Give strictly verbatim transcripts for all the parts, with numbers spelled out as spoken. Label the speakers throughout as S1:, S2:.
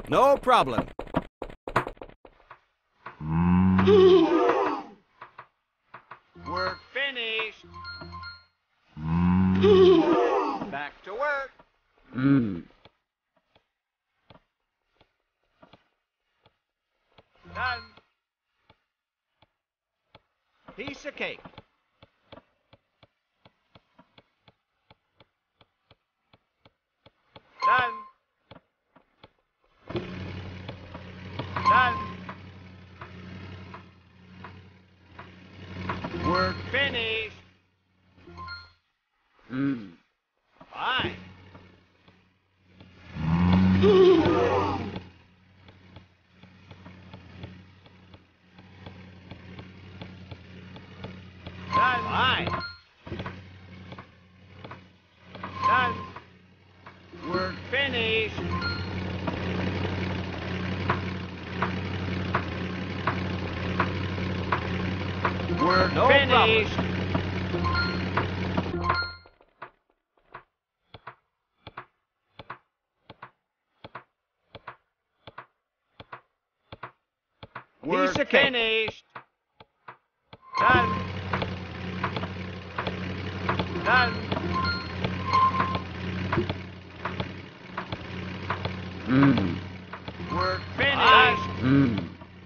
S1: No problem.
S2: Work finished. Back to work.
S1: Mm.
S2: Done. Piece of cake. Done. Done. Work finished.
S1: Mm.
S2: Fine. Done. Fine. Done. Work finished. Work
S1: No
S2: finished. Work
S1: Piece of cake.
S2: finished. Done. Done.
S1: Mm.
S2: Work finished.
S1: Mm.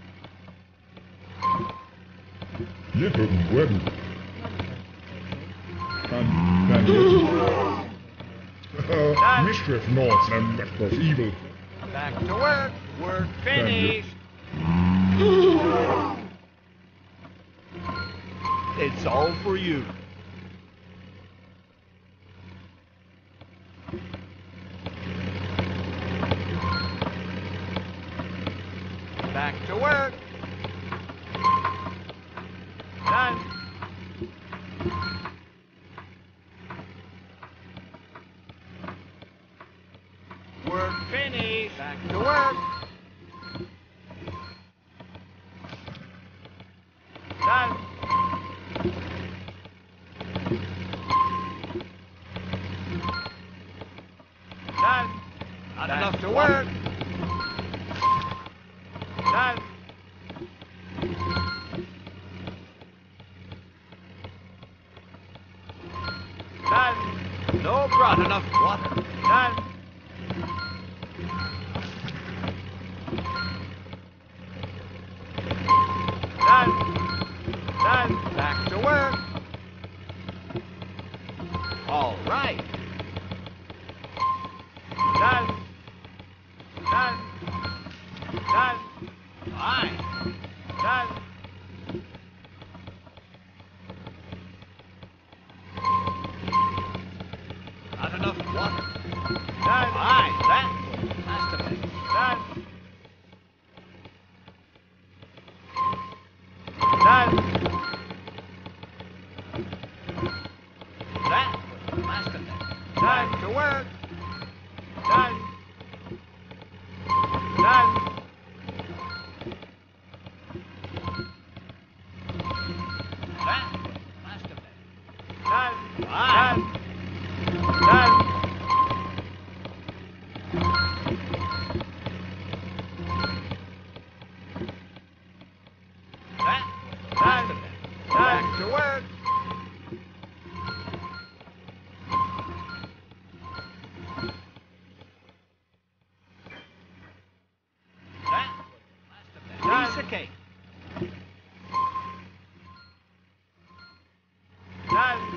S3: Little wedding. Can, can you? Uh, mischief, naught, and of evil.
S2: Back to work. Work finished.
S1: It's all for you.
S2: Back to work. Done. Work finished. Back to work. Done. Done.
S1: Not
S2: Back
S1: enough
S2: to
S1: water.
S2: work. Done. Done.
S1: No problem. Not enough water.
S2: Done. Done. Done. Back to work.
S1: All right.
S2: Done. Done. Done.
S1: Fine.
S2: Done.
S1: Not enough water.
S2: Done.
S1: Fine. That masterpiece.
S2: Done. Done.
S1: That masterpiece.
S2: Back to work. Done. Done.
S1: That masterpiece.
S2: Done.
S1: Fine.
S2: Done. Done.
S1: That
S2: Done.
S1: masterpiece.
S2: Back to work.
S1: That masterpiece.
S2: Done.
S1: Piece of cake.
S2: Done.